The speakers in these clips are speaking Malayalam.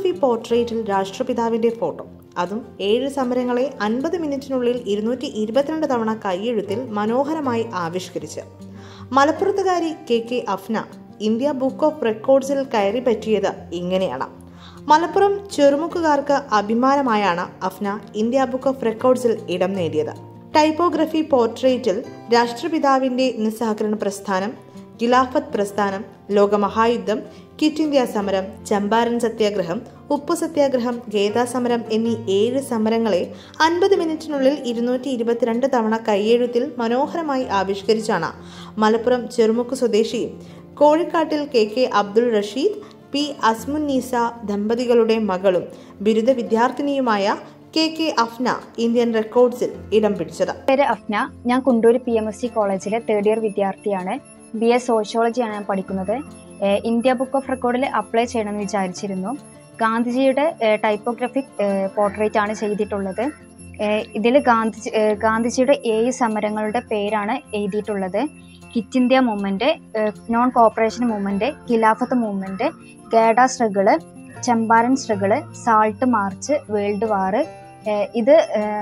ടൈപ്പോഗ്രഫി പോർട്രേറ്റിൽ രാഷ്ട്രപിതാവിന്റെ ഫോട്ടോ, അതും 7 സമരങ്ങളെ 50 മിനിറ്റിനുള്ളിൽ 222 തവണ കൈയെഴുത്തിൽ മനോഹരമായി ആവിഷ്കരിച്ച്. മലപ്പുറത്തുകാരി K Afna India book of റെക്കോർഡ്സിൽ കയറി പറ്റിയത് ഇങ്ങനെയാണ്. മലപ്പുറം ചെറുമുക്കുകാർക്ക് അഭിമാനമായാണ് അഫ്ന ഇന്ത്യ ബുക്ക് ഓഫ് റെക്കോർഡ്സിൽ ഇടം നേടിയത്. ടൈപ്പോഗ്രഫി പോർട്രേറ്റിൽ രാഷ്ട്രപിതാവിന്റെ നിസ്സഹകരണ പ്രസ്ഥാനം, ഖിലാഫത്ത് പ്രസ്ഥാനം, ലോകമഹായുദ്ധം, ക്വിറ്റ് ഇന്ത്യ സമരം, ചമ്പാരൻ സത്യാഗ്രഹം, ഉപ്പു സത്യാഗ്രഹം, ഗേദാ സമരം എന്നീ 7 സമരങ്ങളെ 50 മിനിറ്റിനുള്ളിൽ 222 തവണ കൈയെഴുത്തിൽ മനോഹരമായി ആവിഷ്കരിച്ചാണ് മലപ്പുറം ചെറുമുക്ക് സ്വദേശിയും കോഴിക്കാട്ടിൽ കെ അബ്ദുൾ റഷീദ്, പി അസ്മുന്നീസ ദമ്പതികളുടെ മകളും ബിരുദ വിദ്യാർത്ഥിനിയുമായ കെ അഫ്ന ഇന്ത്യൻ റെക്കോർഡ്സിൽ ഇടം പിടിച്ചത്. പേര് അഫ്ന. ഞാൻ കുണ്ടൂർ PMSC കോളേജിലെ 3rd ഇയർ വിദ്യാർത്ഥിയാണ്. BA സോഷ്യോളജിയാണ് ഞാൻ പഠിക്കുന്നത്. ഇന്ത്യ ബുക്ക് ഓഫ് റെക്കോർഡിൽ അപ്ലൈ ചെയ്യണമെന്ന് വിചാരിച്ചിരുന്നു. ഗാന്ധിജിയുടെ ടൈപ്പോഗ്രഫിക് പോർട്രേറ്റ് ആണ് ചെയ്തിട്ടുള്ളത്. ഇതിൽ ഗാന്ധിജിയുടെ 7 സമരങ്ങളുടെ പേരാണ് എഴുതിയിട്ടുള്ളത്. Quit India movement, non cooperation movement, Khilafat movement, Kheda struggle, Champaran struggle, salt march, world war. ഇത്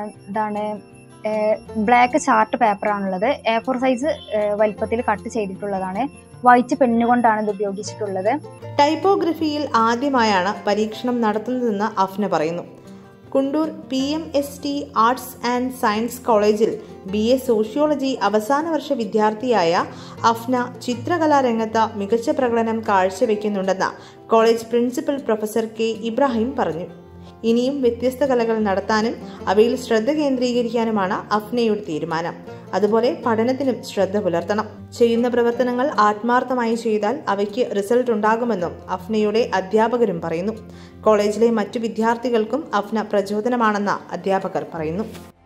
ബ്ലാക്ക് ചാർട്ട് പേപ്പറാണുള്ളത്. A4 സൈസ് വലിപ്പത്തിൽ കട്ട് ചെയ്തിട്ടുള്ളതാണ്. വൈറ്റ് പെണ്ണുകൊണ്ടാണ് ഇത് ഉപയോഗിച്ചിട്ടുള്ളത്. ടൈപ്പോഗ്രഫിയിൽ ആദ്യമായാണ് പരീക്ഷണം നടത്തുന്നതെന്ന് അഫ്ന പറയുന്നു. Kundoor PMST arts and science കോളേജിൽ BA സോഷ്യോളജി അവസാന വർഷ വിദ്യാർത്ഥിയായ അഫ്ന ചിത്രകലാരംഗത്ത് മികച്ച പ്രകടനം കാഴ്ചവെക്കുന്നുണ്ടെന്ന് college principal professor K Ibrahim പറഞ്ഞു. ഇനിയും വ്യത്യസ്ത കലകൾ നടത്താനും അവയിൽ ശ്രദ്ധ കേന്ദ്രീകരിക്കാനുമാണ് അഫ്നയുടെ തീരുമാനം. അതുപോലെ പഠനത്തിനും ശ്രദ്ധ പുലർത്തണം. ചെയ്യുന്ന പ്രവർത്തനങ്ങൾ ആത്മാർത്ഥമായി ചെയ്താൽ അവയ്ക്ക് റിസൾട്ട് ഉണ്ടാകുമെന്നും അഫ്നയുടെ അധ്യാപകരും പറയുന്നു. കോളേജിലെ മറ്റു വിദ്യാർത്ഥികൾക്കും അഫ്ന പ്രചോദനമാണെന്ന് അധ്യാപകർ പറയുന്നു.